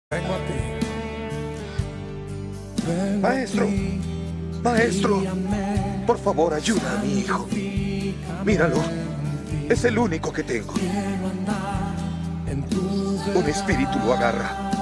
Vengo a ti. Maestro, maestro, por favor ayuda a mi hijo. Míralo, es el único que tengo. Un espíritu lo agarra.